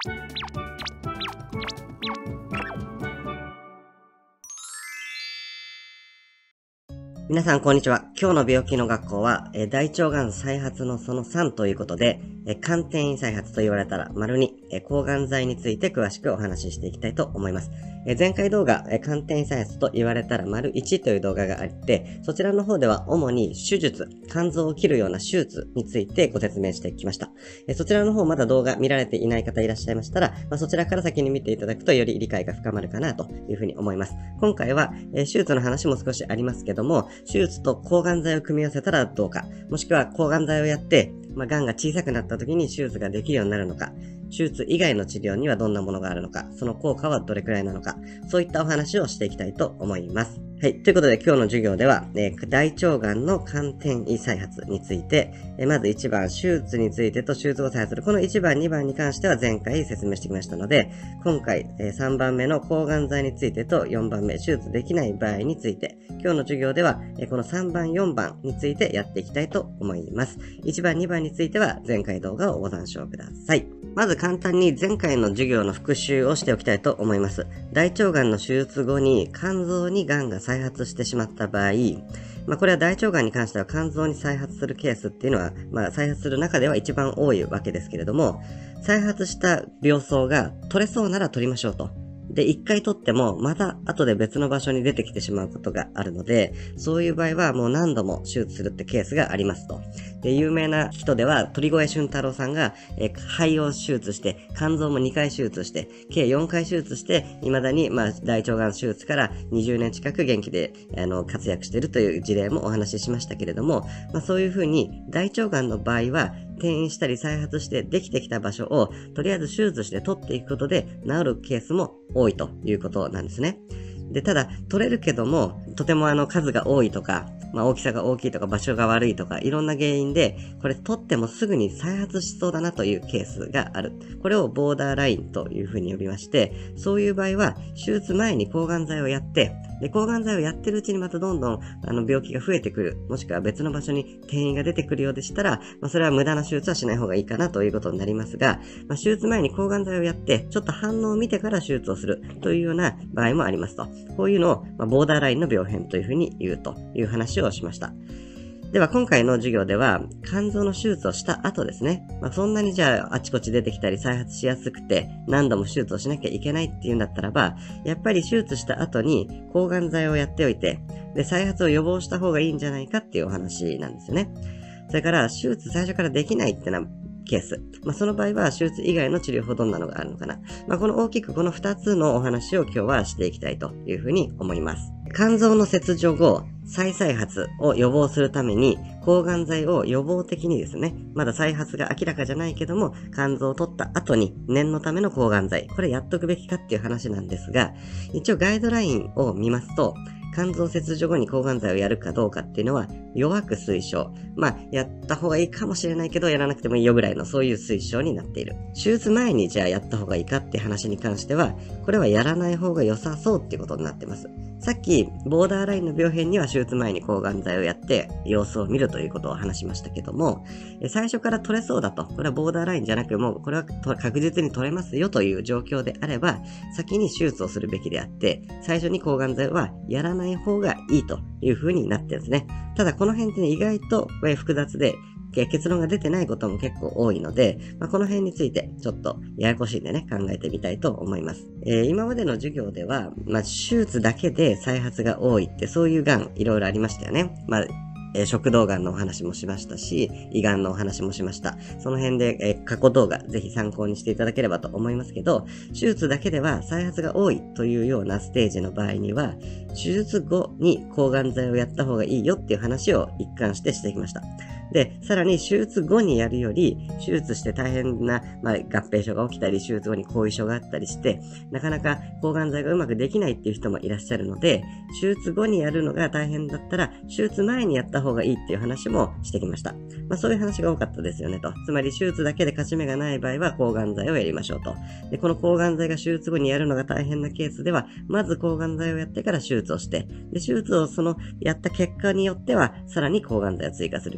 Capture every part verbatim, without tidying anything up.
皆さん、こんにちは。今日の病気の学校は、えー、大腸がん再発のそのさんということで、えー、寒天位再発と言われたら丸に、えー、抗がん剤について詳しくお話ししていきたいと思います。えー、前回動画、えー、寒天位再発と言われたら丸いちという動画があって、そちらの方では主に手術、肝臓を切るような手術についてご説明してきました。えー、そちらの方まだ動画見られていない方いらっしゃいましたら、まあ、そちらから先に見ていただくとより理解が深まるかなというふうに思います。今回は、えー、手術の話も少しありますけども、手術と抗がん剤を組み合わせたらどうか、もしくは抗がん剤をやって、まあ、癌が小さくなった時に手術ができるようになるのか、手術以外の治療にはどんなものがあるのか、その効果はどれくらいなのか、そういったお話をしていきたいと思います。はい。ということで今日の授業では、えー、大腸がんの寒天位再発について、えー、まずいちばん、手術についてと手術後再発する。このいちばん、にばんに関しては前回説明してきましたので、今回、えー、さんばんめの抗がん剤についてとよんばんめ、手術できない場合について、今日の授業では、えー、このさんばん、よんばんについてやっていきたいと思います。いちばん、にばんについては前回動画をご参照ください。まず簡単に前回の授業の復習をしておきたいと思います。大腸がんの手術後に肝臓にがんが再発してしまった場合、まあこれは大腸がんに関しては肝臓に再発するケースっていうのは、まあ再発する中では一番多いわけですけれども、再発した病巣が取れそうなら取りましょうと。で、一回取っても、また後で別の場所に出てきてしまうことがあるので、そういう場合はもう何度も手術するってケースがありますと。で、有名な人では、鳥越俊太郎さんが、えー、肺を手術して、肝臓もにかい手術して、計よんかい手術して、未だに、まあ、大腸がん手術からにじゅうねん近く元気で、あの、活躍しているという事例もお話ししましたけれども、まあ、そういうふうに、大腸がんの場合は、転移したり再発してできてきた場所を、とりあえず手術して取っていくことで治るケースも多いということなんですね。で、ただ、取れるけども、とてもあの数が多いとか、まあ大きさが大きいとか場所が悪いとか、いろんな原因で、これ取ってもすぐに再発しそうだなというケースがある。これをボーダーラインというふうに呼びまして、そういう場合は、手術前に抗がん剤をやって、で、抗がん剤をやってるうちにまたどんどん、あの、病気が増えてくる、もしくは別の場所に転移が出てくるようでしたら、まあそれは無駄な手術はしない方がいいかなということになりますが、まあ手術前に抗がん剤をやって、ちょっと反応を見てから手術をするというような場合もありますと。こういうのを、まあ、ボーダーラインの病変というふうに言うという話をしました。では今回の授業では肝臓の手術をした後ですね。まあ、そんなにじゃああちこち出てきたり再発しやすくて何度も手術をしなきゃいけないっていうんだったらば、やっぱり手術した後に抗がん剤をやっておいて、で再発を予防した方がいいんじゃないかっていうお話なんですよね。それから手術最初からできないってのはケース。まあ、その場合は手術以外の治療法どんなのがあるのかな。まあ、この大きくこのふたつのお話を今日はしていきたいというふうに思います。肝臓の切除後、再々発を予防するために抗がん剤を予防的にですね、まだ再発が明らかじゃないけども、肝臓を取った後に念のための抗がん剤、これやっとくべきかっていう話なんですが、一応ガイドラインを見ますと、肝臓切除後に抗がん剤をやるかどうかっていうのは弱く推奨。まあ、やった方がいいかもしれないけど、やらなくてもいいよぐらいのそういう推奨になっている。手術前にじゃあやった方がいいかって話に関しては、これはやらない方が良さそうっていうことになってます。さっき、ボーダーラインの病変には手術前に抗がん剤をやって様子を見るということを話しましたけども、最初から取れそうだと、これはボーダーラインじゃなくもうこれは確実に取れますよという状況であれば、先に手術をするべきであって、最初に抗がん剤はやらない方がいいという風になってるんですね。ただこの辺って、ね、意外と複雑で、結論が出てないことも結構多いので、まあ、この辺についてちょっとややこしいんでね、考えてみたいと思います。えー、今までの授業では、まあ、手術だけで再発が多いってそういうがんいろいろありましたよね。まあえー、食道がんのお話もしましたし、胃がんのお話もしました。その辺で、えー、過去動画ぜひ参考にしていただければと思いますけど、手術だけでは再発が多いというようなステージの場合には、手術後に抗がん剤をやった方がいいよっていう話を一貫してしてきました。で、さらに手術後にやるより、手術して大変な、まあ、合併症が起きたり、手術後に後遺症があったりして、なかなか抗がん剤がうまくできないっていう人もいらっしゃるので、手術後にやるのが大変だったら、手術前にやった方がいいっていう話もしてきました。まあ、そういう話が多かったですよねと。つまり手術だけで勝ち目がない場合は抗がん剤をやりましょうと。で、この抗がん剤が手術後にやるのが大変なケースでは、まず抗がん剤をやってから手術をして、で、手術をそのやった結果によっては、さらに抗がん剤を追加するみたいな形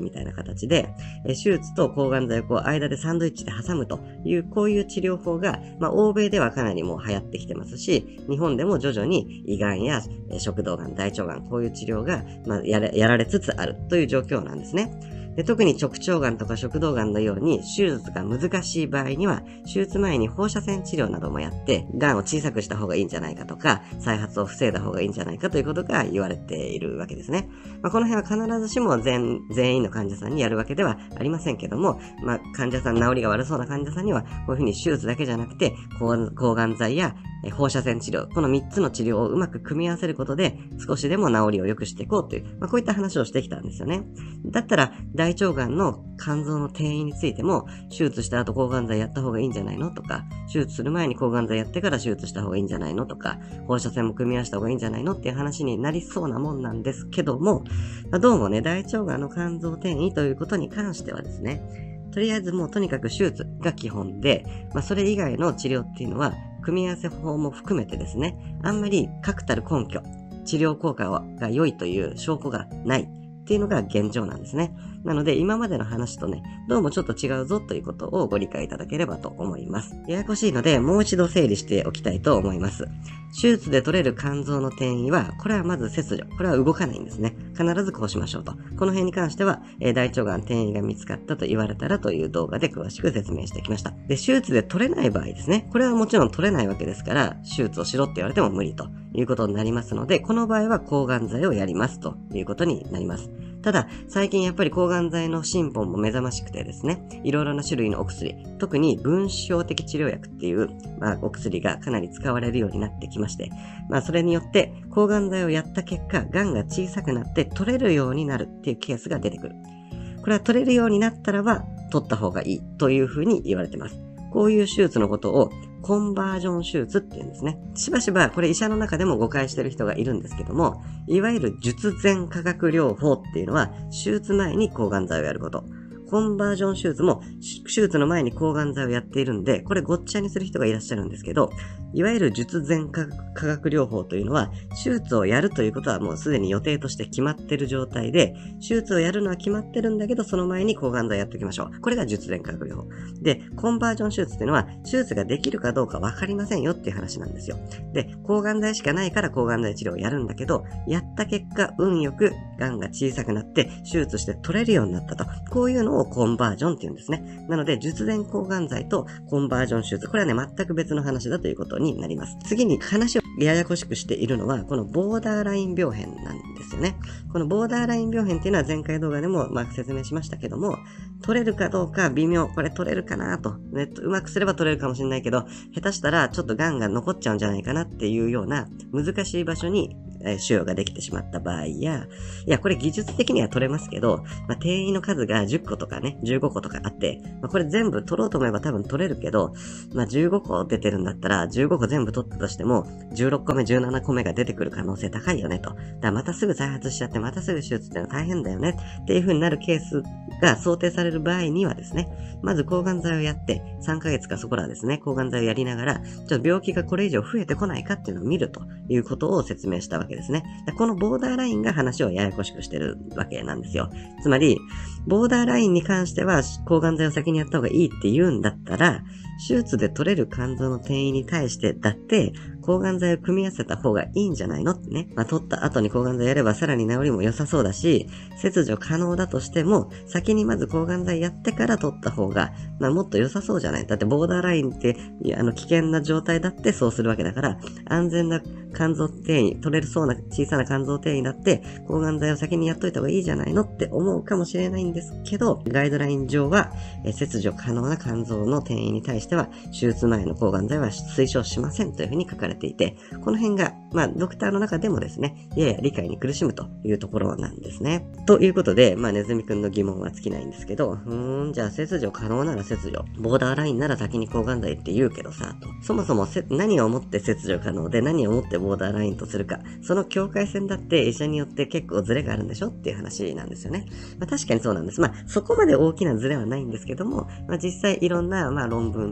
形で、え手術と抗がん剤をこう間でサンドイッチで挟むという、こういう治療法が、まあ、欧米ではかなりもう流行ってきてますし、日本でも徐々に胃がんや食道がん、大腸がん、こういう治療が、まあ、やれ、やられつつあるという状況なんですね。で、特に直腸がんとか食道がんのように手術が難しい場合には、手術前に放射線治療などもやって、がんを小さくした方がいいんじゃないかとか、再発を防いだ方がいいんじゃないかということが言われているわけですね。まあ、この辺は必ずしも全、全員の患者さんにやるわけではありませんけども、まあ、患者さん、治りが悪そうな患者さんには、こういうふうに手術だけじゃなくて、抗がん剤や放射線治療、このみっつの治療をうまく組み合わせることで、少しでも治りを良くしていこうという、まあ、こういった話をしてきたんですよね。だったら、大腸がんの肝臓の転移についても、手術した後抗がん剤やった方がいいんじゃないのとか、手術する前に抗がん剤やってから手術した方がいいんじゃないのとか、放射線も組み合わせた方がいいんじゃないのっていう話になりそうなもんなんですけども、まあ、どうもね、大腸がんの肝臓転移ということに関してはですね、とりあえずもうとにかく手術が基本で、まあそれ以外の治療っていうのは、組み合わせ法も含めてですね、あんまり確たる根拠、治療効果が良いという証拠がないっていうのが現状なんですね。なので今までの話とね、どうもちょっと違うぞということをご理解いただければと思います。ややこしいのでもう一度整理しておきたいと思います。手術で取れる肝臓の転移は、これはまず切除。これは動かないんですね。必ずこうしましょうと。この辺に関しては、えー、大腸がん転移が見つかったと言われたらという動画で詳しく説明してきました。で、手術で取れない場合ですね。これはもちろん取れないわけですから、手術をしろって言われても無理ということになりますので、この場合は抗がん剤をやりますということになります。ただ、最近やっぱり抗がん剤の進歩も目覚ましくてですね、いろいろな種類のお薬、特に分子標的治療薬っていう、まあ、お薬がかなり使われるようになってきまして、まあ、それによって抗がん剤をやった結果、がんが小さくなって取れるようになるっていうケースが出てくる。これは取れるようになったらば、取った方がいいというふうに言われています。こういう手術のことをコンバージョン手術って言うんですね。しばしばこれ医者の中でも誤解してる人がいるんですけども、いわゆる術前化学療法っていうのは手術前に抗がん剤をやること。コンバージョン手術も手術の前に抗がん剤をやっているんで、これごっちゃにする人がいらっしゃるんですけど、いわゆる術前化学療法というのは、手術をやるということはもうすでに予定として決まっている状態で、手術をやるのは決まってるんだけど、その前に抗がん剤やっておきましょう。これが術前化学療法。で、コンバージョン手術っていうのは、手術ができるかどうかわかりませんよっていう話なんですよ。で、抗がん剤しかないから抗がん剤治療をやるんだけど、やった結果、運よくがんが小さくなって、手術して取れるようになったと。こういうのをコンバージョンって言うんですね。なので、術前抗がん剤とコンバージョン手術、これはね、全く別の話だということになります。次に話をややこしくしているのは、このボーダーライン病変なんですよね。このボーダーライン病変っていうのは前回動画でもまあ説明しましたけども、取れるかどうか微妙、これ取れるかなと、ね、うまくすれば取れるかもしれないけど、下手したらちょっと癌が残っちゃうんじゃないかなっていうような難しい場所に腫瘍ができてしまった場合や、いや、これ技術的には取れますけど、まあ、転移の数がじゅっことかね、じゅうごことかあって、まあ、これ全部取ろうと思えば多分取れるけど、まあ、じゅうごこ出てるんだったら、じゅうごこ全部取ったとしても、じゅうろっこめ、じゅうななこめが出てくる可能性高いよねと。だからまたすぐ再発しちゃって、またすぐ手術ってのは大変だよねっていう風になるケースが想定される場合にはですね、まず抗がん剤をやって、さんかげつかそこらですね、抗がん剤をやりながら、ちょっと病気がこれ以上増えてこないかっていうのを見るということを説明したわけですね。このボーダーラインが話をややこしくしてるわけなんですよ。つまり、ボーダーラインに関しては抗がん剤を先にやった方がいいって言うんだったら、手術で取れる肝臓の転移に対してだって抗がん剤を組み合わせた方がいいんじゃないのってね。まあ、取った後に抗がん剤やればさらに治りも良さそうだし、切除可能だとしても、先にまず抗がん剤やってから取った方が、まあ、もっと良さそうじゃない。だってボーダーラインって、いや、あの危険な状態だってそうするわけだから、安全な肝臓転移、取れるそうな小さな肝臓転移だって、抗がん剤を先にやっといた方がいいじゃないのって思うかもしれないんですけど、ガイドライン上は、え切除可能な肝臓の転移に対しては、手術前の抗がん剤は推奨しませんというふうに書かれていて、この辺が、まあ、ドクターの中でもですね、やや理解に苦しむというところなんですね。ということで、まあ、ネズミくんの疑問は尽きないんですけど、うーん、じゃあ切除可能なら切除。ボーダーラインなら先に抗がん剤って言うけどさ、と。そもそもせ何をもって切除可能で何をもってボーダーラインとするか、その境界線だって医者によって結構ズレがあるんでしょっていう話なんですよね。まあ、確かにそうなんです。まあ、そこまで大きなズレはないんですけども、まあ、実際いろんな、まあ、論文、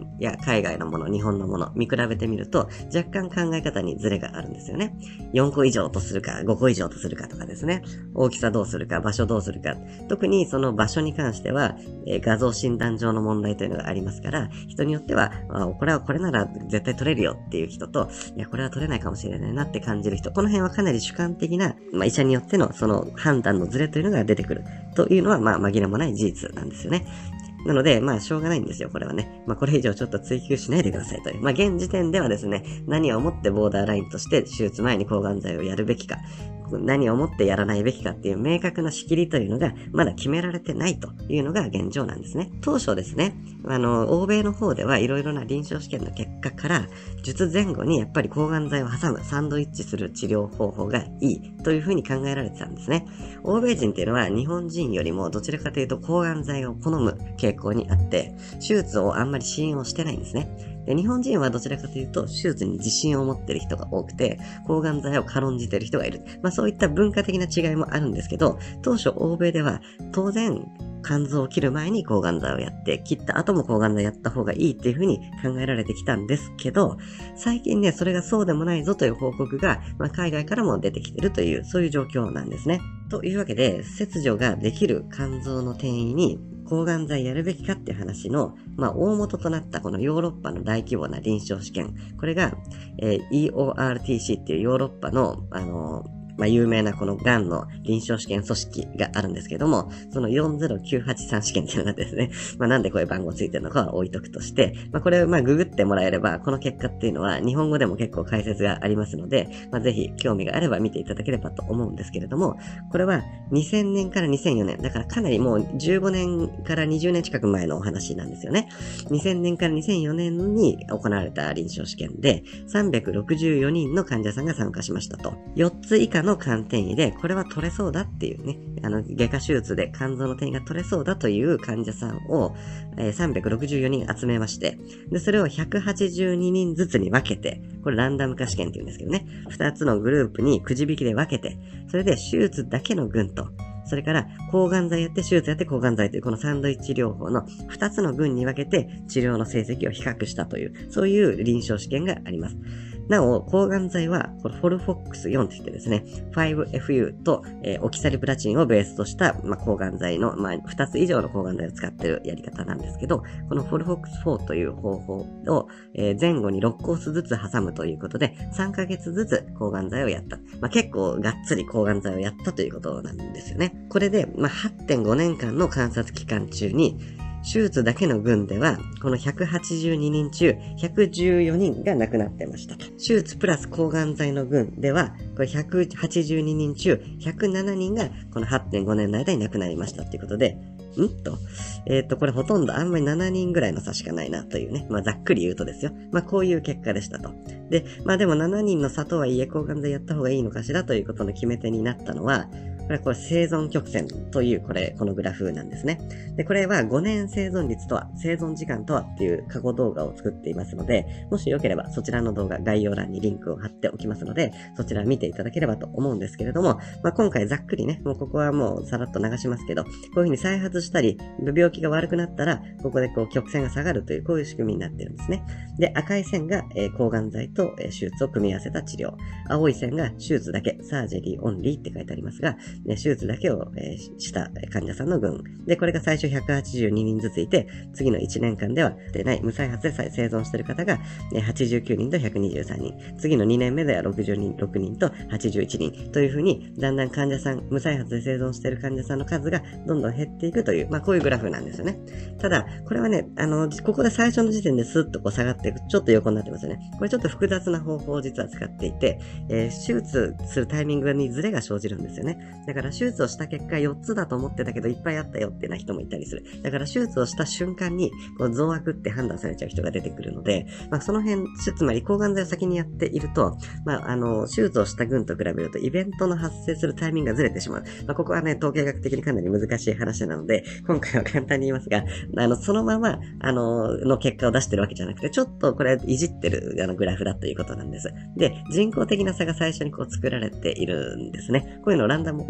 本や海外のもの、日本のもの見比べてみると、若干考え方にズレがあるんですよね。よんこ以上とするか、ごこ以上とするかとかですね。大きさどうするか、場所どうするか。特にその場所に関しては、えー、画像診断上の問題というのがありますから、人によっては、あ、これはこれなら絶対取れるよっていう人と、いや、これは取れないかもしれないなって感じる人。この辺はかなり主観的な、まあ、医者によってのその判断のズレというのが出てくるというのは、まあ、紛れもない事実なんですよね。なので、まあ、しょうがないんですよ、これはね。まあ、これ以上ちょっと追求しないでくださいという。まあ、現時点ではですね、何をもってボーダーラインとして手術前に抗がん剤をやるべきか、何をもってやらないべきかっていう明確な仕切りというのがまだ決められてないというのが現状なんですね。当初ですね、あの、欧米の方ではいろいろな臨床試験の結果から、術前後にやっぱり抗がん剤を挟む、サンドイッチする治療方法がいいというふうに考えられてたんですね。欧米人っていうのは日本人よりもどちらかというと抗がん剤を好む傾向にあって、手術をあんまり支援をしてないんですね。で、日本人はどちらかというと、手術に自信を持っている人が多くて、抗がん剤を軽んじている人がいる。まあそういった文化的な違いもあるんですけど、当初欧米では、当然、肝臓を切る前に抗がん剤をやって、切った後も抗がん剤やった方がいいっていう風に考えられてきたんですけど、最近ね、それがそうでもないぞという報告が、まあ海外からも出てきているという、そういう状況なんですね。というわけで、切除ができる肝臓の転移に、抗がん剤やるべきかっていう話の、まあ、大元となったこのヨーロッパの大規模な臨床試験。これが、えー、イーオーアールティーシー っていうヨーロッパの、あのー、まあ、有名なこのがんの臨床試験組織があるんですけども、そのよんぜろきゅうはちさん試験っていうのがですね、まあ、なんでこういう番号ついてるのかは置いとくとして、まあ、これをまあググってもらえれば、この結果っていうのは日本語でも結構解説がありますので、まあ、ぜひ興味があれば見ていただければと思うんですけれども、これはにせんねんからにせんよねん、だからかなりもうじゅうごねんからにじゅうねん近く前のお話なんですよね。にせんねんからにせんよねんに行われた臨床試験で、さんびゃくろくじゅうよにんの患者さんが参加しましたと。よっつ以下の肝転移で、これは取れそうだっていうね、あの、外科手術で肝臓の転移が取れそうだという患者さんを、えー、さんびゃくろくじゅうよにん集めまして、で、それをひゃくはちじゅうににんずつに分けて、これランダム化試験って言うんですけどね、ふたつのグループにくじ引きで分けて、それで手術だけの群と、それから、抗がん剤やって、手術やって、抗がん剤という、このサンドイッチ療法のふたつの群に分けて、治療の成績を比較したという、そういう臨床試験があります。なお、抗がん剤は、これフォルフォックスよんといってですね、ファイブエフユー と、えー、オキサリプラチンをベースとした、まあ、抗がん剤の、まあ、ふたつ以上の抗がん剤を使っているやり方なんですけど、このフォルフォックスフォーという方法を、えー、前後にろっコースずつ挟むということで、さんかげつずつ抗がん剤をやった。まあ、結構がっつり抗がん剤をやったということなんですよね。これで、まあ、はってんごねんかんの観察期間中に、手術だけの群では、このひゃくはちじゅうににん中、ひゃくじゅうよにんが亡くなってましたと。手術プラス抗がん剤の群では、これひゃくはちじゅうににん中、ひゃくななにんがこの はってんごねんの間に亡くなりましたということで、んと、えっと、これほとんどあんまりななにんぐらいの差しかないなというね。まあ、ざっくり言うとですよ。まあ、こういう結果でしたと。で、まあでもななにんの差とはいえ抗がん剤やった方がいいのかしらということの決め手になったのは、これはこれ生存曲線という、これ、このグラフなんですね。で、これはごねん生存率とは、生存時間とはっていう過去動画を作っていますので、もしよければそちらの動画概要欄にリンクを貼っておきますので、そちら見ていただければと思うんですけれども、まあ今回ざっくりね、もうここはもうさらっと流しますけど、こういう風に再発したり、病気が悪くなったら、ここでこう曲線が下がるという、こういう仕組みになってるんですね。で、赤い線が、えー、抗がん剤と、えー、手術を組み合わせた治療。青い線が手術だけ、サージェリーオンリーって書いてありますが、手術だけを、えー、した患者さんの群。で、これが最初ひゃくはちじゅうににんずついて、次のいちねんかんでは出ない、無再発で生存している方が、ね、はちじゅうきゅうにんとひゃくにじゅうさんにん。次のにねんめではろくじゅうにん、ろくにんとはちじゅういちにん。というふうに、だんだん患者さん、無再発で生存している患者さんの数がどんどん減っていくという、まあこういうグラフなんですよね。ただ、これはね、あの、ここで最初の時点でスッとこう下がっていく、ちょっと横になってますよね。これちょっと複雑な方法を実は使っていて、えー、手術するタイミングにズレが生じるんですよね。だから手術をした結果よっつだと思ってたけどいっぱいあったよっていうような人もいたりする。だから手術をした瞬間にこう増悪って判断されちゃう人が出てくるので、まあその辺、つまり抗がん剤を先にやっていると、まああの、手術をした群と比べるとイベントの発生するタイミングがずれてしまう。まあここはね、統計学的にかなり難しい話なので、今回は簡単に言いますが、あの、そのまま、あの、の結果を出してるわけじゃなくて、ちょっとこれいじってるあのグラフだということなんです。で、人工的な差が最初にこう作られているんですね。こういうのをランダム、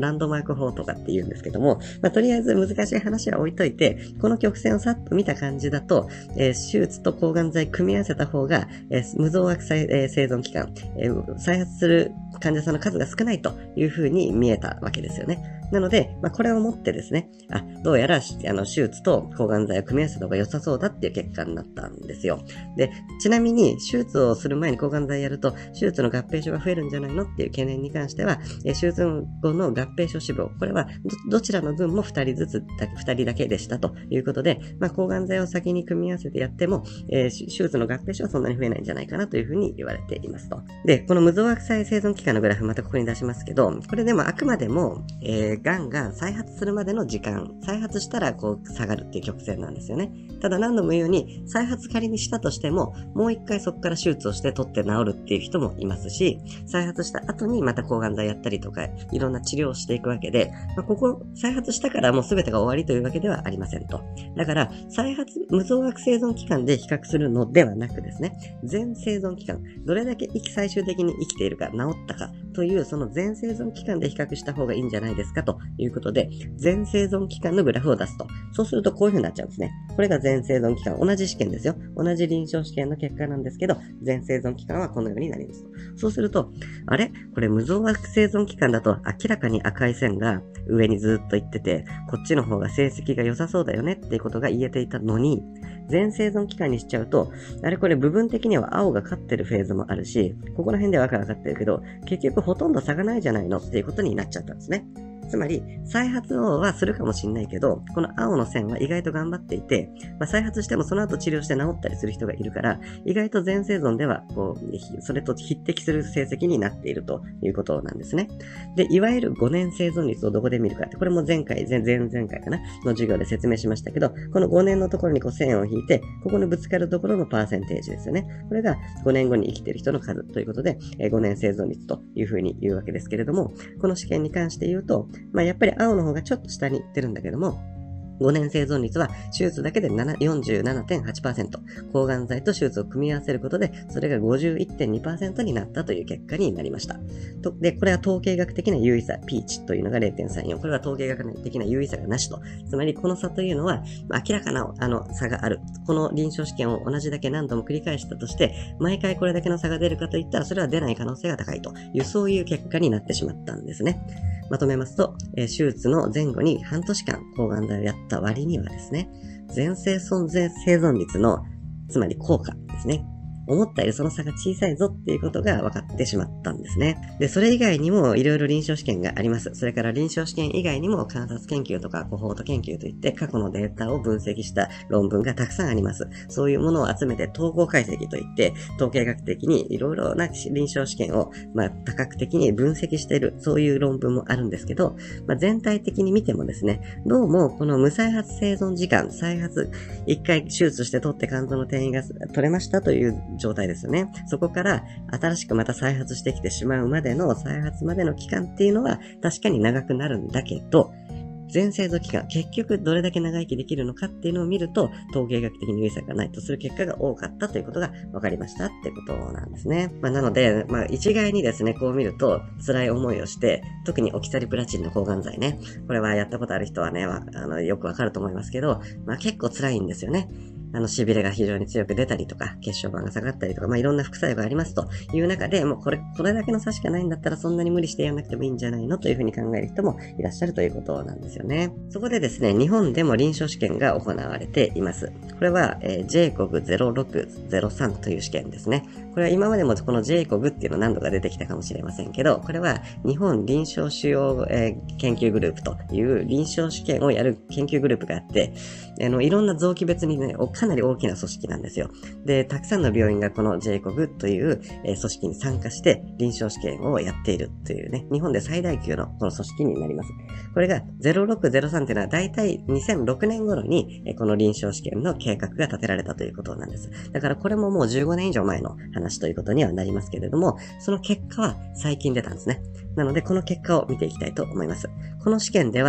ランドマーク法とかって言うんですけども、まあ、とりあえず難しい話は置いといて、この曲線をさっと見た感じだと、えー、手術と抗がん剤組み合わせた方が、えー、無増悪再、えー、生存期間、えー、再発する患者さんの数が少ないという風に見えたわけですよね。なので、まあ、これをもってですね、あ、どうやら、あの、手術と抗がん剤を組み合わせた方が良さそうだっていう結果になったんですよ。で、ちなみに、手術をする前に抗がん剤やると、手術の合併症が増えるんじゃないのっていう懸念に関しては、え手術後の合併症死亡、これはど、どちらの分もふたりずつだ、ふたりだけでしたということで、まあ、抗がん剤を先に組み合わせてやっても、えー、手術の合併症はそんなに増えないんじゃないかなというふうに言われていますと。で、この無増悪再生存期間のグラフまたここに出しますけど、これでもあくまでも、えー、癌が再発するまでの時間、再発したらこう下がるっていう曲線なんですよね。ただ何度も言うように、再発仮にしたとしても、もう一回そこから手術をして取って治るっていう人もいますし、再発した後にまた抗がん剤やったりとか、いろんな治療をしていくわけで、まあ、ここ、再発したからもう全てが終わりというわけではありませんと。だから、再発、無増悪生存期間で比較するのではなくですね、全生存期間、どれだけ生き最終的に生きているか、治ったかという、その全生存期間で比較した方がいいんじゃないですかということで、全生存期間のグラフを出すと。そうするとこういう風になっちゃうんですね。これが全生存期間。同じ試験ですよ。同じ臨床試験の結果なんですけど、全生存期間はこのようになりますと。そうすると、あれこれ無増悪生存期間だと明らかに赤い線が上にずっと行ってて、こっちの方が成績が良さそうだよねっていうことが言えていたのに、全生存期間にしちゃうと、あれこれ部分的には青が勝ってるフェーズもあるし、ここら辺では赤が勝ってるけど、結局ほとんど差がないじゃないのっていうことになっちゃったんですね。つまり、再発をはするかもしれないけど、この青の線は意外と頑張っていて、まあ、再発してもその後治療して治ったりする人がいるから、意外と全生存では、こう、それと匹敵する成績になっているということなんですね。で、いわゆるごねん生存率をどこで見るかって、これも前回、前、前々回かな、の授業で説明しましたけど、このごねんのところにこう線を引いて、ここにぶつかるところのパーセンテージですよね。これがごねんごに生きている人の数ということで、ごねん生存率というふうに言うわけですけれども、この試験に関して言うと、まあ、やっぱり青の方がちょっと下に行ってるんだけども、ごねん生存率は手術だけで よんじゅうななてんはちパーセント、抗がん剤と手術を組み合わせることで、それが ごじゅういってんにパーセント になったという結果になりました。とで、これは統計学的な優位差、ピーチというのが れいてんさんよん。これは統計学的な優位差がなしと。つまり、この差というのは、明らかなあの差がある。この臨床試験を同じだけ何度も繰り返したとして、毎回これだけの差が出るかといったら、それは出ない可能性が高いという、そういう結果になってしまったんですね。まとめますと、えー、手術の前後に半年間抗がん剤をやった割にはですね、全生存生存率の、つまり効果ですね。思ったよりその差が小さいぞっていうことが分かってしまったんですね。で、それ以外にもいろいろ臨床試験があります。それから臨床試験以外にも観察研究とかコホート研究といって過去のデータを分析した論文がたくさんあります。そういうものを集めて統合解析といって統計学的にいろいろな臨床試験をまあ多角的に分析しているそういう論文もあるんですけど、まあ、全体的に見てもですね、どうもこの無再発生存時間、再発一回手術して取って肝臓の転移が取れましたという状態ですよね。そこから新しくまた再発してきてしまうまでの再発までの期間っていうのは確かに長くなるんだけど、全生存期間、結局どれだけ長生きできるのかっていうのを見ると、統計学的に優位差がないとする結果が多かったということが分かりましたってことなんですね。まあ、なので、まあ、一概にですね、こう見ると辛い思いをして、特にオキサリプラチンの抗がん剤ね。これはやったことある人はね、あのよくわかると思いますけど、まあ、結構辛いんですよね。あの、痺れが非常に強く出たりとか、血小板が下がったりとか、まあ、いろんな副作用がありますという中で、もうこれ、これだけの差しかないんだったらそんなに無理してやらなくてもいいんじゃないのというふうに考える人もいらっしゃるということなんですよね。そこでですね、日本でも臨床試験が行われています。これは、えー、ジェイコグゼロろくゼロさん という試験ですね。これは今までもこの ジェイコグ っていうの何度か出てきたかもしれませんけど、これは日本臨床主要、えー、研究グループという臨床試験をやる研究グループがあって、あの、いろんな臓器別にね、かなり大きな組織なんですよ。で、たくさんの病院がこの ジェイコグ という、えー、組織に参加して臨床試験をやっているというね、日本で最大級のこの組織になります。これがゼロろくゼロさんっていうのはだいたいにせんろくねん頃に、えー、この臨床試験の計画が立てられたということなんです。だからこれももうじゅうごねん以上前の話ということにはなりますけれども、その結果は最近出たんですね。なのでこの結果を見ていきたいと思います。この試験では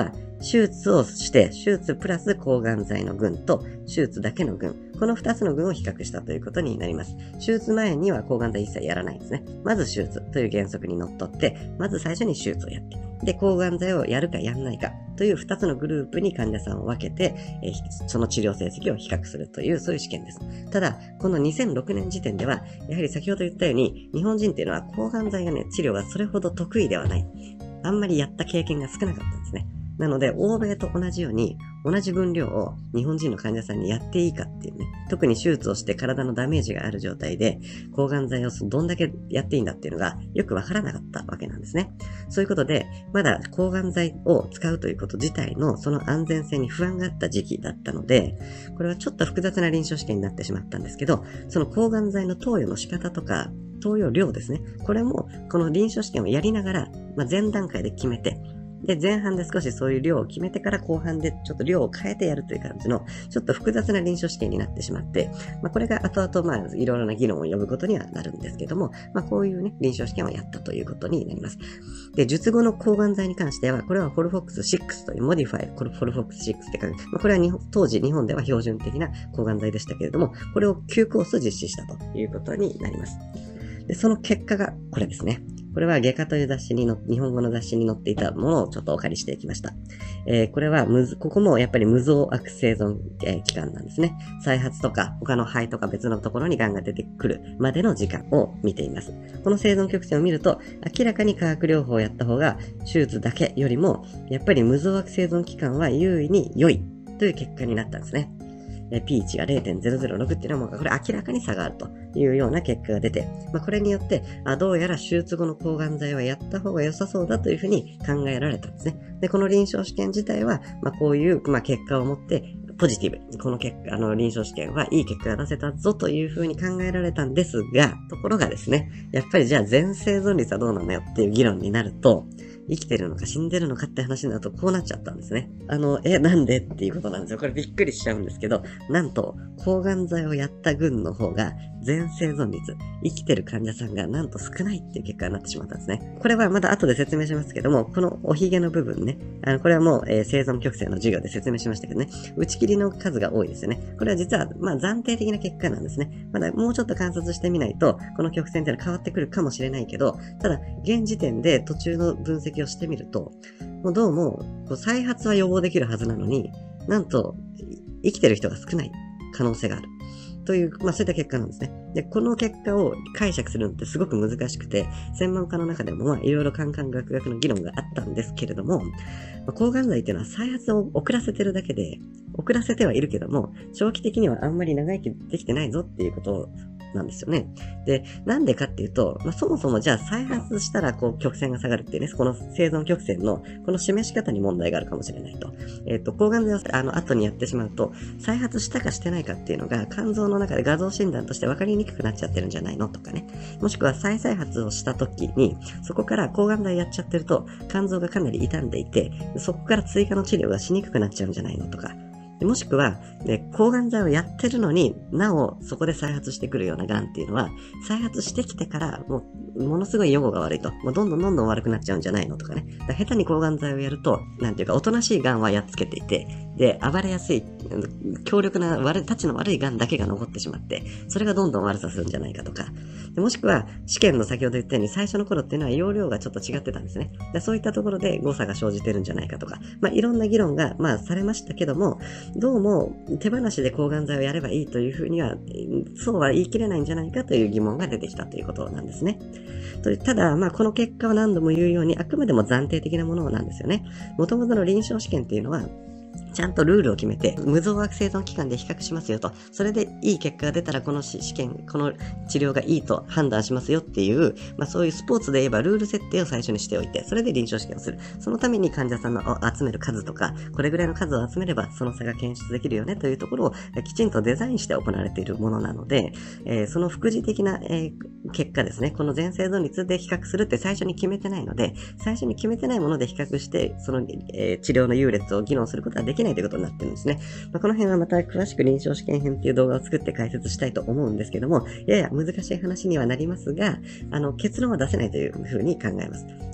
手術をして、手術プラス抗がん剤の群と、手術だけの群。このふたつの群を比較したということになります。手術前には抗がん剤一切やらないんですね。まず手術という原則にのっとって、まず最初に手術をやって、で、抗がん剤をやるかやんないかというふたつのグループに患者さんを分けて、えー、その治療成績を比較するという、そういう試験です。ただ、このにせんろくねん時点では、やはり先ほど言ったように、日本人っていうのは抗がん剤がね、治療がそれほど得意ではない。あんまりやった経験が少なかったんですね。なので、欧米と同じように、同じ分量を日本人の患者さんにやっていいかっていうね、特に手術をして体のダメージがある状態で、抗がん剤をどんだけやっていいんだっていうのがよくわからなかったわけなんですね。そういうことで、まだ抗がん剤を使うということ自体のその安全性に不安があった時期だったので、これはちょっと複雑な臨床試験になってしまったんですけど、その抗がん剤の投与の仕方とか、投与量ですね。これも、この臨床試験をやりながら、まあ、前段階で決めて、で、前半で少しそういう量を決めてから後半でちょっと量を変えてやるという感じの、ちょっと複雑な臨床試験になってしまって、まあこれが後々まあいろいろな議論を呼ぶことにはなるんですけども、まあこういうね、臨床試験をやったということになります。で、術後の抗がん剤に関しては、これはフォルフォックスシックスというモディファイ、フォルフォックスシックスって書く、まあこれは日本当時日本では標準的な抗がん剤でしたけれども、これをきゅうコース実施したということになります。で、その結果がこれですね。これは外科という雑誌にの、日本語の雑誌に載っていたものをちょっとお借りしてきました。えー、これはむず、ここもやっぱり無増悪生存、えー、期間なんですね。再発とか他の肺とか別のところに癌が出てくるまでの時間を見ています。この生存曲線を見ると、明らかに化学療法をやった方が手術だけよりも、やっぱり無増悪生存期間は優位に良いという結果になったんですね。ピーいち が れいてんゼロゼロろく っていうのはもうこれ明らかに差があるというような結果が出て、まあ、これによってあどうやら手術後の抗がん剤はやった方が良さそうだというふうに考えられたんですね。で、この臨床試験自体は、まあ、こういう、まあ、結果をもってポジティブ。この結果、あの、臨床試験はいい結果が出せたぞというふうに考えられたんですが、ところがですね、やっぱりじゃあ全生存率はどうなのよっていう議論になると、生きてるのか死んでるのかって話になるとこうなっちゃったんですね。あの、え、なんでっていうことなんですよ。これびっくりしちゃうんですけど、なんと、抗がん剤をやった群の方が、全生存率、生きてる患者さんがなんと少ないっていう結果になってしまったんですね。これはまだ後で説明しますけども、このおひげの部分ね、あの、これはもう、えー、生存曲線の授業で説明しましたけどね、打ち切りの数が多いですよね。これは実は、まあ暫定的な結果なんですね。まだもうちょっと観察してみないと、この曲線っていうのは変わってくるかもしれないけど、ただ、現時点で途中の分析をしてみると、もうどうも、こう再発は予防できるはずなのに、なんと、生きてる人が少ない可能性がある。という、まあそういった結果なんですね。で、この結果を解釈するのってすごく難しくて、専門家の中でもまあいろいろカンカンガクガクの議論があったんですけれども、まあ、抗がん剤っていうのは再発を遅らせてるだけで、遅らせてはいるけども、長期的にはあんまり長生きできてないぞっていうことなんですよね。で、なんでかっていうと、まあ、そもそもじゃあ再発したらこう曲線が下がるっていうね、この生存曲線のこの示し方に問題があるかもしれないと。えっと、抗がん剤をあの後にやってしまうと、再発したかしてないかっていうのが肝臓の中で画像診断として分かりにくくなっちゃってるんじゃないのとかね。もしくは再再発をした時に、そこから抗がん剤やっちゃってると、肝臓がかなり傷んでいて、そこから追加の治療がしにくくなっちゃうんじゃないのとか。もしくは、ね、抗がん剤をやってるのになおそこで再発してくるような癌っていうのは、再発してきてからもうものすごい予後が悪いと、もうどんどんどんどん悪くなっちゃうんじゃないのとかね。だから下手に抗がん剤をやると、なんていうかおとなしい癌はやっつけていて、で暴れやすい強力な悪いたちの悪い癌だけが残ってしまって、それがどんどん悪さするんじゃないかとか。でもしくは試験の先ほど言ったように最初の頃っていうのは容量がちょっと違ってたんですね。でそういったところで誤差が生じてるんじゃないかとか、まあいろんな議論がまあされましたけども、どうも手放しで抗がん剤をやればいいというふうには、そうは言い切れないんじゃないかという疑問が出てきたということなんですね。ただ、まあこの結果は何度も言うように、あくまでも暫定的なものなんですよね。元々の臨床試験っていうのは、ちゃんとルールを決めて、無増悪生存期間で比較しますよと。それでいい結果が出たら、この試験、この治療がいいと判断しますよっていう、まあそういうスポーツで言えばルール設定を最初にしておいて、それで臨床試験をする。そのために患者さんの集める数とか、これぐらいの数を集めれば、その差が検出できるよねというところをきちんとデザインして行われているものなので、えー、その副次的な、えー、結果ですね、この全生存率で比較するって最初に決めてないので、最初に決めてないもので比較して、その、えー、治療の優劣を議論することはできないということになってるんですね。まあ、この辺はまた詳しく臨床試験編っていう動画を作って解説したいと思うんですけども、やや難しい話にはなりますが、あの、結論は出せないというふうに考えます。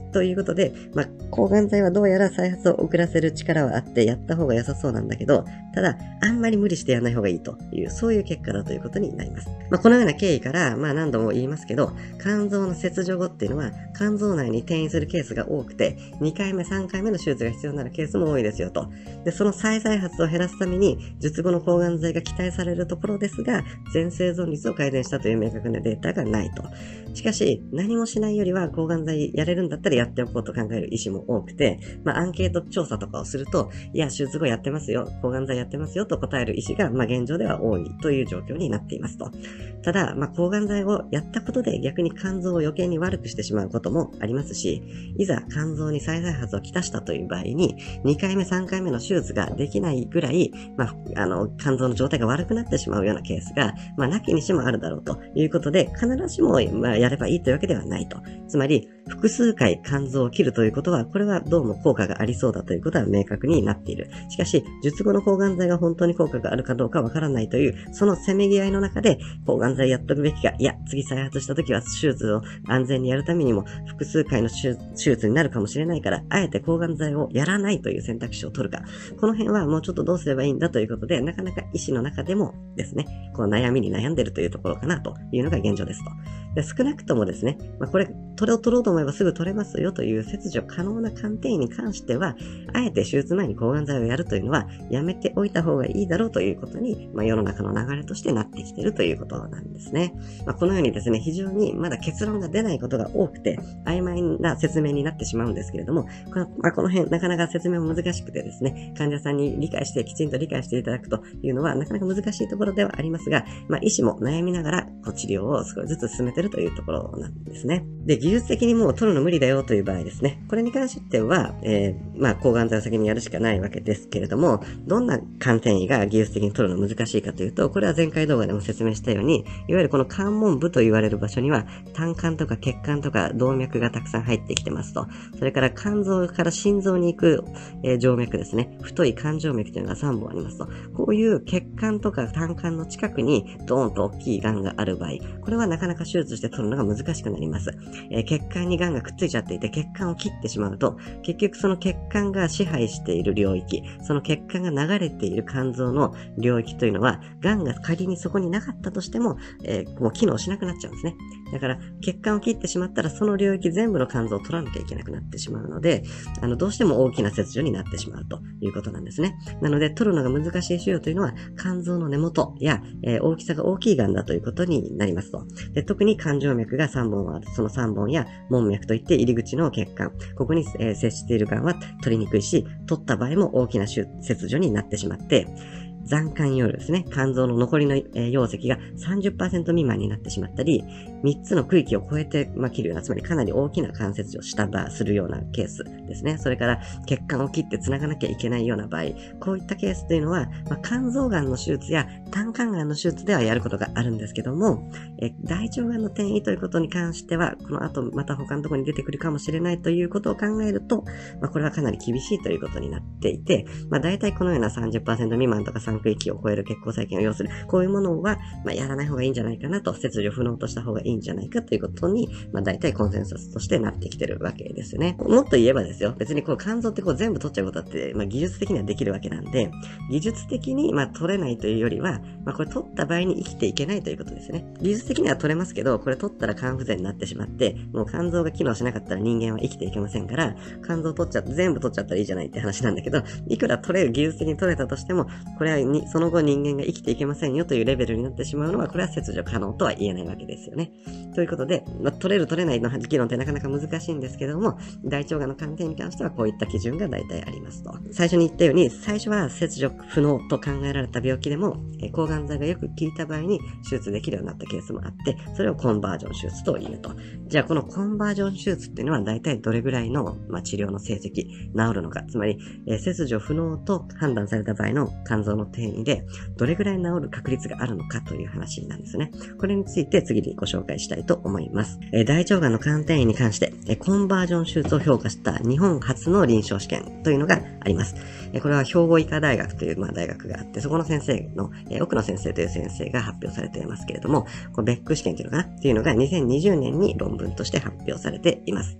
ということで、まあ、抗がん剤はどうやら再発を遅らせる力はあってやった方が良さそうなんだけど、ただ、あんまり無理してやらない方がいいという、そういう結果だということになります。まあ、このような経緯から、まあ何度も言いますけど、肝臓の切除後っていうのは、肝臓内に転移するケースが多くて、にかいめ、さんかいめの手術が必要になるケースも多いですよと。で、その再々発を減らすために、術後の抗がん剤が期待されるところですが、全生存率を改善したという明確なデータがないと。しかし、何もしないよりは抗がん剤やれるんだったらやっておこうと考える医師も多くて、まあアンケート調査とかをすると、いや、手術後やってますよ、抗がん剤やってますよと答える医師が、まあ現状では多いという状況になっていますと。ただ、まあ抗がん剤をやったことで逆に肝臓を余計に悪くしてしまうこともありますし、いざ肝臓に再々発をきたしたという場合に、にかいめ、さんかいめの手術ができないぐらい、まあ、あの、肝臓の状態が悪くなってしまうようなケースが、まあ、なきにしもあるだろうということで、必ずしも、まあ、やればいいというわけではないと。つまり、複数回肝臓を切るということは、これはどうも効果がありそうだということは明確になっている。しかし、術後の抗がん剤が本当に効果があるかどうかわからないという、そのせめぎ合いの中で、抗がん剤やっとくべきか、いや、次再発した時は手術を安全にやるためにも、複数回の手術になるかもしれないから、あえて抗がん剤をやらないという選択肢を取るか。この辺はもうちょっとどうすればいいんだということで、なかなか医師の中でもですね、こう悩みに悩んでいるというところかなというのが現状ですと。で、少なくともですね、まあ、これ、取れを取ろうと思えばすぐ取れますよという切除可能な鑑定医に関しては、あえて手術前に抗がん剤をやるというのは、やめておいた方がいいだろうということに、まあ、世の中の流れとしてなってきているということなんですね。まあ、このようにですね、非常にまだ結論が出ないことが多くて、曖昧な説明になってしまうんですけれども、この、まあ、この辺、なかなか説明も難しくてですね、患者さんに理解して、きちんと理解していただくというのは、なかなか難しいところではありますが、まあ、医師も悩みながら、こう治療を少しずつ進めているというところなんですね。で、技術的にもう取るの無理だよという場合ですね。これに関しては、えー、まあ、抗がん剤を先にやるしかないわけですけれども、どんな鑑定医が技術的に取るの難しいかというと、これは前回動画でも説明したように、いわゆるこの肝門部と言われる場所には、胆管とか血管とか動脈がたくさん入ってきてますと。それから肝臓から心臓に行く、えー、静脈ですね。太い肝静脈というのがさんぼんありますと。こういう血管とか胆管の近くにドーンと大きい癌がある場合、これはなかなか手術して取るのが難しくなります。えー、血管に癌がくっついちゃっていて、血管を切ってしまうと、結局その血管が支配している領域、その血管が流れている肝臓の領域というのは、癌が仮にそこになかったとしても、えー、もう機能しなくなっちゃうんですね。だから、血管を切ってしまったら、その領域全部の肝臓を取らなきゃいけなくなってしまうので、あの、どうしても大きな切除になってしまうということなんですね。なので、取るのが難しい腫瘍というのは、肝臓の根元や、えー、大きさが大きい癌だということになりますと。で、特に肝静脈がさんぼんある、そのさんぼんや門脈といって入り口の血管、ここに、えー、接している癌は取りにくいし、取った場合も大きな切除になってしまって、残肝容量ですね。肝臓の残りの、えー、容積が さんじゅっパーセント 未満になってしまったり、みっつの区域を超えて、まあ、切るような、つまりかなり大きな関節をした場、するようなケースですね。それから、血管を切って繋がなきゃいけないような場合、こういったケースというのは、まあ、肝臓癌の手術や胆管癌の手術ではやることがあるんですけども、え大腸癌の転移ということに関しては、この後また他のところに出てくるかもしれないということを考えると、まあ、これはかなり厳しいということになっていて、まあ、大体このような さんじゅっパーセント 未満とかさん区域を超える血行細菌を要する、こういうものは、まあ、やらない方がいいんじゃないかなと、切除不能とした方がいいんじゃないかということに、まあ、大体コンセンサスとしてなってきてるわけですよね。もっと言えばですよ、別にこう肝臓ってこう全部取っちゃうことだって、まあ、技術的にはできるわけなんで、技術的にまあ取れないというよりは、まあ、これ取った場合に生きていけないということですね。技術的には取れますけど、これ取ったら肝不全になってしまって、もう肝臓が機能しなかったら人間は生きていけませんから、肝臓取っちゃって、全部取っちゃったらいいじゃないって話なんだけど、いくら取れる、技術的に取れたとしても、これはにその後人間が生きていけませんよというレベルになってしまうのは、これは切除可能とは言えないわけですよね。ということで、まあ、取れる取れないの議論ってなかなか難しいんですけども、大腸がんの鑑定に関してはこういった基準が大体ありますと。最初に言ったように、最初は切除不能と考えられた病気でも、え抗がん剤がよく効いた場合に手術できるようになったケースもあって、それをコンバージョン手術というと。じゃあこのコンバージョン手術っていうのは大体どれぐらいの、まあ、治療の成績、治るのか、つまり、えー、切除不能と判断された場合の肝臓の転移で、どれぐらい治る確率があるのかという話なんですね。これについて次にご紹介したいと思います。えー、大腸がんの鑑定医に関して、えー、コンバージョン手術を評価した日本初の臨床試験というのがあります。えー、これは兵庫医科大学という、まあ、大学があって、そこの先生の、えー、奥野先生という先生が発表されていますけれども、このベック試験というのかなっていうのがにせんにじゅうねんに論文として発表されています。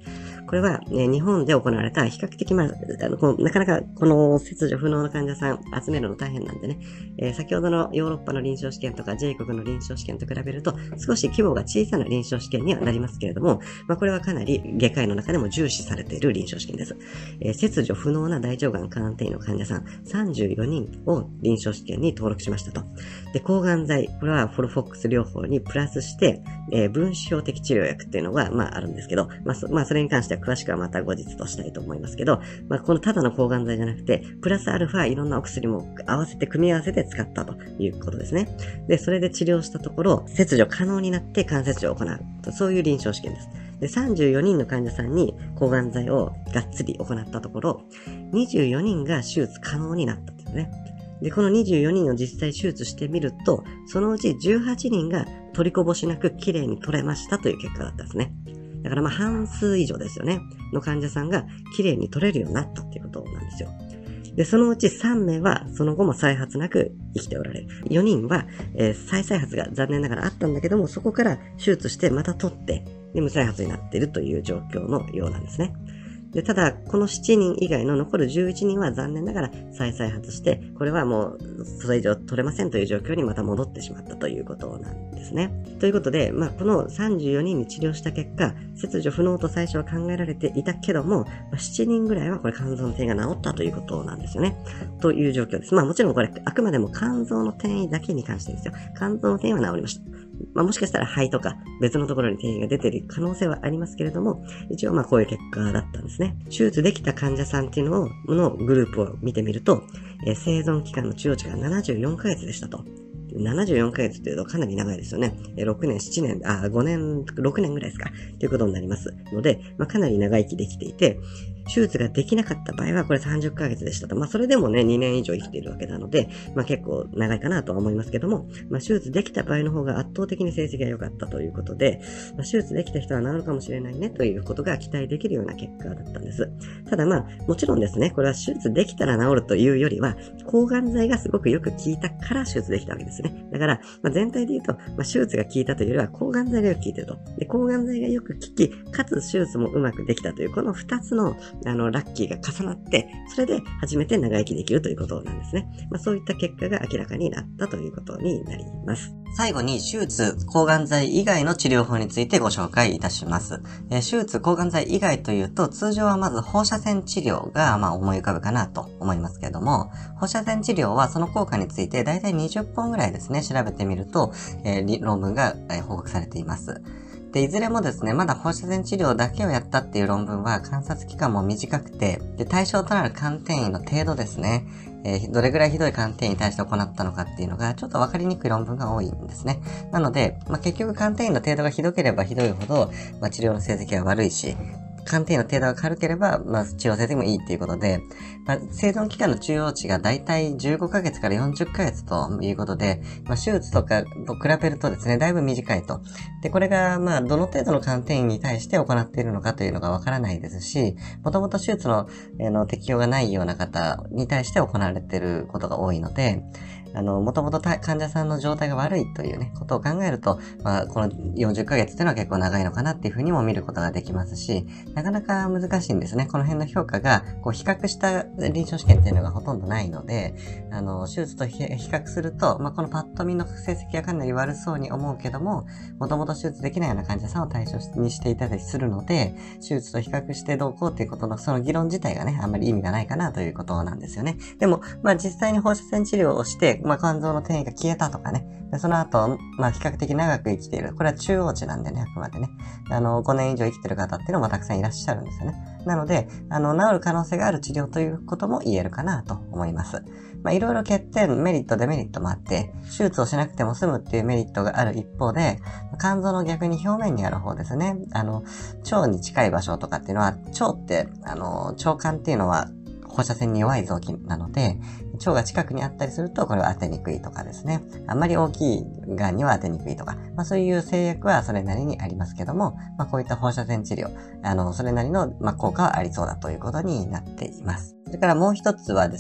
これは、ね、日本で行われた比較的、まあ、あのこのなかなかこの切除不能の患者さん集めるの大変なんでね、えー、先ほどのヨーロッパの臨床試験とか ジェイ 国の臨床試験と比べると少し規模が小さな臨床試験にはなりますけれども、まあ、これはかなり外科医の中でも重視されている臨床試験です。えー、切除不能な大腸がん鑑定医の患者さんさんじゅうよにんを臨床試験に登録しましたと。で、抗がん剤、これはフォルフォックス療法にプラスして、えー、分子標的治療薬っていうのが、まああるんですけど、まあそ、まあそれに関しては詳しくはまた後日としたいと思いますけど、まあこのただの抗がん剤じゃなくて、プラスアルファいろんなお薬も合わせて組み合わせて使ったということですね。で、それで治療したところ、切除可能になって関節除を行うと、そういう臨床試験です。で、さんじゅうよにんの患者さんに抗がん剤をがっつり行ったところ、にじゅうよにんが手術可能になったんですね。で、このにじゅうよにんを実際手術してみると、そのうちじゅうはちにんが取りこぼしなく綺麗に取れましたという結果だったんですね。だからまあ半数以上ですよね。の患者さんが綺麗に取れるようになったっていうことなんですよ。で、そのうちさんめいはその後も再発なく生きておられる。よにんは、えー、再々発が残念ながらあったんだけども、そこから手術してまた取って、で、無再発になっているという状況のようなんですね。で、ただ、このしちにん以外の残るじゅういちにんは残念ながら再々発して、これはもう、それ以上取れませんという状況にまた戻ってしまったということなんですね。ということで、まあ、このさんじゅうよにんに治療した結果、切除不能と最初は考えられていたけども、まあ、しちにんぐらいはこれ肝臓の転移が治ったということなんですよね。という状況です。まあ、もちろんこれ、あくまでも肝臓の転移だけに関してですよ。肝臓の転移は治りました。まあ、もしかしたら肺とか別のところに転移が出ている可能性はありますけれども、一応まあこういう結果だったんですね。手術できた患者さんっていうのを、のグループを見てみると、えー、生存期間の中央値がななじゅうよんかげつでしたと。ななじゅうよんかげつっていうとかなり長いですよね。ろくねん、ななねん、あ、ごねん、ろくねんぐらいですか。ということになりますので、まあ、かなり長生きできていて、手術ができなかった場合はこれさんじゅっかげつでしたと。まあそれでもね、にねん以上生きているわけなので、まあ結構長いかなとは思いますけども、まあ手術できた場合の方が圧倒的に成績が良かったということで、まあ、手術できた人は治るかもしれないねということが期待できるような結果だったんです。ただまあ、もちろんですね、これは手術できたら治るというよりは、抗がん剤がすごくよく効いたから手術できたわけですね。だから、まあ、全体で言うと、まあ、手術が効いたというよりは抗がん剤がよく効いてると。で、抗がん剤がよく効き、かつ手術もうまくできたという、この二つの、あの、ラッキーが重なって、それで初めて長生きできるということなんですね。まあ、そういった結果が明らかになったということになります。最後に手術、抗がん剤以外の治療法についてご紹介いたします。えー、手術、抗がん剤以外というと、通常はまず放射線治療がまあ思い浮かぶかなと思いますけれども、放射線治療はその効果についてだいたいにじゅっぽんぐらいですね、調べてみると、えー、論文が、えー、報告されています。で、いずれもですね、まだ放射線治療だけをやったっていう論文は観察期間も短くて、で、対象となる肝転移の程度ですね、えー、どれぐらいひどい肝転移に対して行ったのかっていうのがちょっとわかりにくい論文が多いんですね。なので、まあ、結局肝転移の程度がひどければひどいほど、まあ、治療の成績は悪いし、肝転移の程度が軽ければ、まあ、治療成績もいいっていうことで、まあ、生存期間の中央値がだいたいじゅうごかげつからよんじゅっかげつということで、まあ、手術とかと比べるとですね、だいぶ短いと。で、これが、まあ、どの程度の肝転移に対して行っているのかというのがわからないですし、もともと手術の、えー、の適用がないような方に対して行われていることが多いので、あの、もともと患者さんの状態が悪いというね、ことを考えると、まあ、このよんじゅっかげつっていうのは結構長いのかなっていうふうにも見ることができますし、なかなか難しいんですね。この辺の評価が、こう、比較した臨床試験っていうのがほとんどないので、あの、手術と比較すると、まあ、このパッと見の成績がかなり悪そうに思うけども、もともと手術できないような患者さんを対象にしていたりするので、手術と比較してどうこうっていうことの、その議論自体がね、あんまり意味がないかなということなんですよね。でも、まあ、実際に放射線治療をして、まあ、肝臓の転移が消えたとかね。でその後、まあ、比較的長く生きている。これは中央値なんでね、あくまでね。あの、ごねん以上生きてる方っていうのもたくさんいらっしゃるんですよね。なので、あの、治る可能性がある治療ということも言えるかなと思います。まあ、いろいろ欠点、メリット、デメリットもあって、手術をしなくても済むっていうメリットがある一方で、肝臓の逆に表面にある方ですね。あの、腸に近い場所とかっていうのは、腸って、あの、腸管っていうのは、放射線に弱い臓器なので、腸が近くにあったりすると、これは当てにくいとかですね。あんまり大きい癌には当てにくいとか、まあそういう制約はそれなりにありますけども、まあこういった放射線治療、あの、それなりの、まあ、効果はありそうだということになっています。それからもう一つはですね、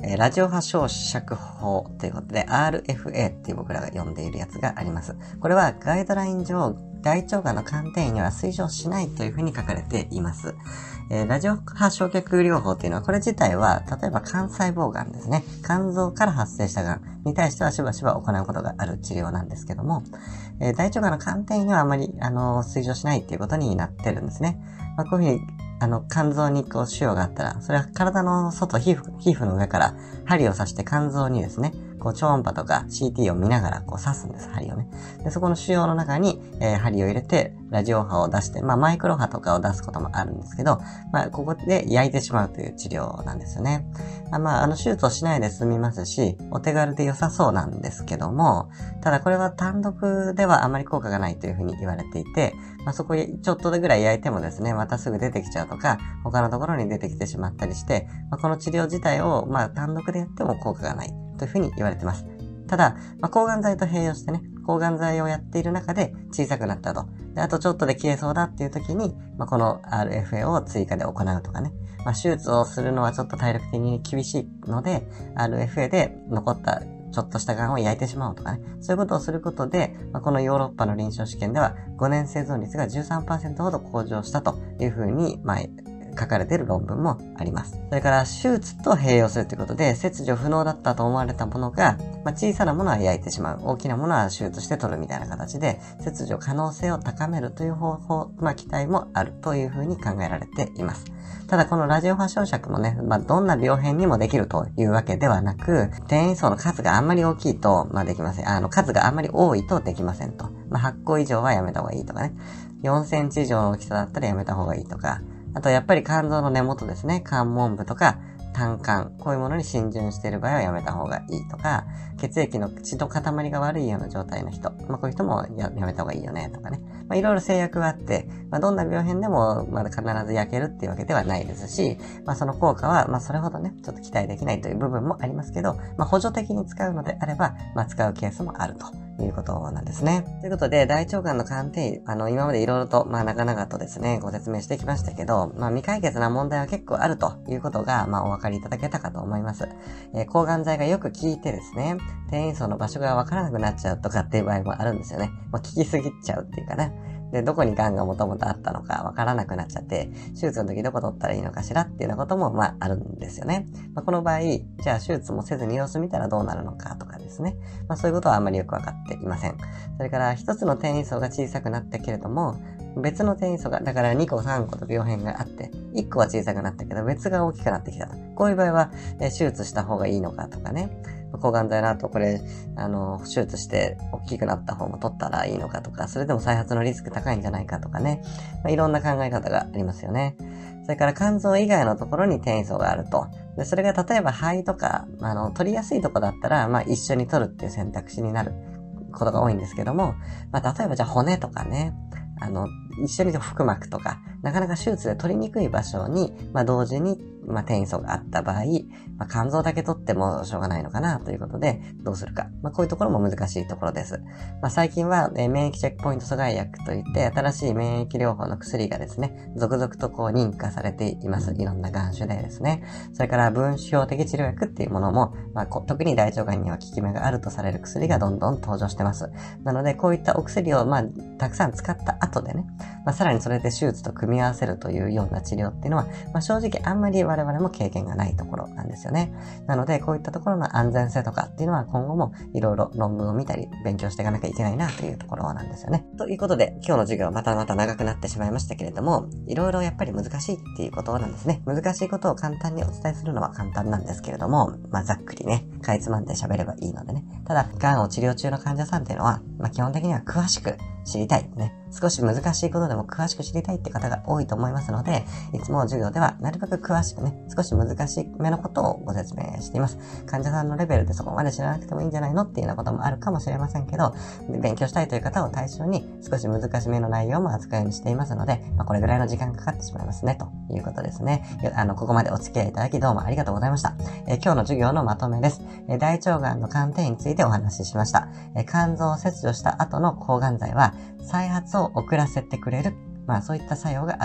えー、ラジオ波焼灼法ということで アールエフエー っていう僕らが呼んでいるやつがあります。これはガイドライン上、大腸がんの鑑定医には推奨しないというふうに書かれています。えー、ラジオ波焼却療法っていうのは、これ自体は、例えば肝細胞がんですね。肝臓から発生したがんに対してはしばしば行うことがある治療なんですけども、えー、大腸がんの鑑定医にはあまり、あのー、推奨しないっていうことになってるんですね。まあ、こういうふうに、あの、肝臓にこう腫瘍があったら、それは体の外、皮膚、皮膚の上から針を刺して肝臓にですね、こう超音波とか シーティー を見ながらこう刺すんです、針をね。で、そこの腫瘍の中に、えー、針を入れて、ラジオ波を出して、まあマイクロ波とかを出すこともあるんですけど、まあここで焼いてしまうという治療なんですよね。あまああの手術をしないで済みますし、お手軽で良さそうなんですけども、ただこれは単独ではあまり効果がないというふうに言われていて、まあそこにちょっとぐらい焼いてもですね、またすぐ出てきちゃうとか、他のところに出てきてしまったりして、まあ、この治療自体をまあ単独でやっても効果がないというふうに言われています。ただ、まあ、抗がん剤と併用してね、抗がん剤をやっている中で小さくなったと。で、あとちょっとで消えそうだっていう時に、まあ、この アールエフエー を追加で行うとかね。まあ、手術をするのはちょっと体力的に厳しいので、アールエフエー で残ったちょっとした癌を焼いてしまうとかね。そういうことをすることで、まあ、このヨーロッパの臨床試験ではごねん生存率が じゅうさんパーセント ほど向上したというふうに、まあ、書かれている論文もあります。それから手術と併用するということで、切除不能だったと思われたものが、まあ、小さなものは焼いてしまう。大きなものは手術して取るみたいな形で、切除可能性を高めるという方法、まあ、期待もあるというふうに考えられています。ただこのラジオ波焼灼もね、まあ、どんな病変にもできるというわけではなく、転移層の数があんまり大きいと、まあ、できません。あの、数があんまり多いとできませんと。まあ、はち個以上はやめた方がいいとかね。よんセンチ以上の大きさだったらやめた方がいいとか。あとやっぱり肝臓の根元ですね。肝門部とか胆管、こういうものに浸潤している場合はやめた方がいいとか、血液の血の塊が悪いような状態の人、まあこういう人も や, やめた方がいいよねとかね。まあいろいろ制約があって、まあどんな病変でもまだ必ず焼けるっていうわけではないですし、まあその効果はまあそれほどね、ちょっと期待できないという部分もありますけど、まあ補助的に使うのであれば、まあ使うケースもあると。いうことなんですね。ということで、大腸がんの鑑定医、あの、今までいろいろと、まあ、長々とですね、ご説明してきましたけど、まあ、未解決な問題は結構あるということが、まあ、お分かりいただけたかと思います。えー、抗がん剤がよく効いてですね、転移層の場所がわからなくなっちゃうとかっていう場合もあるんですよね。まあ、効きすぎちゃうっていうかね。で、どこに癌がもともとあったのかわからなくなっちゃって、手術の時どこ取ったらいいのかしらっていうようなことも、まあ、あるんですよね。まあ、この場合、じゃあ手術もせずに様子見たらどうなるのかとかですね。まあ、そういうことはあんまりよくわかっていません。それから、一つの転移層が小さくなったけれども、別の転移層が、だからにこさんこと病変があって、いっこは小さくなったけど、別が大きくなってきたと。こういう場合は、え手術した方がいいのかとかね。抗がん剤の後、これ、あの、手術して大きくなった方も取ったらいいのかとか、それでも再発のリスク高いんじゃないかとかね。まあ、いろんな考え方がありますよね。それから肝臓以外のところに転移層があると。で、それが例えば肺とか、あの、取りやすいとこだったら、まあ一緒に取るっていう選択肢になることが多いんですけども、まあ例えばじゃあ骨とかね、あの、一緒に腹膜とか、なかなか手術で取りにくい場所に、まあ同時に、まあ転移層があった場合、まあ肝臓だけ取ってもしょうがないのかなということで、どうするか。まあこういうところも難しいところです。まあ最近は、えー、免疫チェックポイント阻害薬といって、新しい免疫療法の薬がですね、続々とこう認可されています。いろんな癌種でですね。それから分子標的治療薬っていうものも、まあ特に大腸がんには効き目があるとされる薬がどんどん登場してます。なのでこういったお薬をまあたくさん使った後でね、まあさらにそれで手術と組み合わせるというような治療っていうのは、まあ正直あんまり我々も経験がないところなんですよね。なのでこういったところの安全性とかっていうのは今後もいろいろ論文を見たり勉強していかなきゃいけないなというところなんですよね。ということで今日の授業はまたまた長くなってしまいましたけれども、いろいろやっぱり難しいっていうことなんですね。難しいことを簡単にお伝えするのは簡単なんですけれども、まあざっくりね、かいつまんで喋ればいいのでね。ただ、癌を治療中の患者さんっていうのは、まあ基本的には詳しく知りたいね。少し難しいことでも詳しく知りたいって方が多いと思いますので、いつも授業ではなるべく詳しくね、少し難しめのことをご説明しています。患者さんのレベルでそこまで知らなくてもいいんじゃないのっていうようなこともあるかもしれませんけど、勉強したいという方を対象に少し難しめの内容も扱うようにしていますので、まあ、これぐらいの時間かかってしまいますね、ということですね。あの、ここまでお付き合いいただきどうもありがとうございました。えー、今日の授業のまとめです。えー、大腸がんの鑑定についてお話ししました。えー、肝臓を切除した後の抗がん剤は再発を遅らせてくれる、まあそういった作用がある。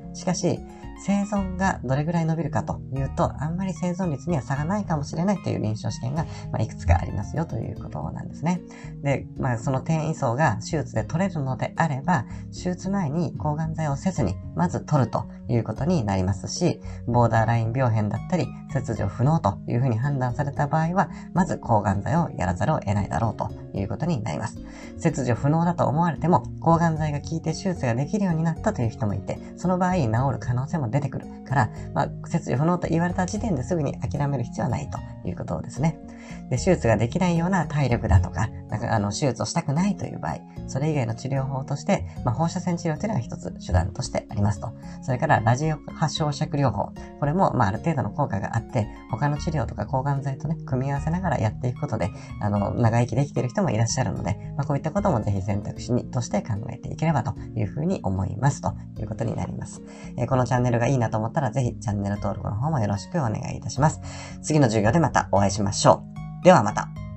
しかし、生存がどれぐらい伸びるかというと、あんまり生存率には差がないかもしれないという臨床試験が、まあ、いくつかありますよということなんですね。で、まあ、その転移層が手術で取れるのであれば、手術前に抗がん剤をせずに、まず取るということになりますし、ボーダーライン病変だったり、切除不能というふうに判断された場合は、まず抗がん剤をやらざるを得ないだろうということになります。切除不能だと思われても、抗がん剤が効いて手術ができるようになったという人もいて、その場合治る可能性も出てくるから、まあ、切除不能と言われた時点ですぐに諦める必要はないということですね。で、手術ができないような体力だとか、なんかあの手術をしたくないという場合、それ以外の治療法として、まあ、放射線治療というのが一つ手段としてありますと。それからラジオ波焼灼療法。これもまあある程度の効果があって、他の治療とか抗がん剤とね、組み合わせながらやっていくことで、あの、長生きできている人もいらっしゃるので、まあ、こういったこともぜひ選択肢にとして考えていければというふうに思いますということになります。えー、このチャンネルがいいなと思ったらぜひチャンネル登録の方もよろしくお願いいたします。次の授業でまたお会いしましょう。ではまた。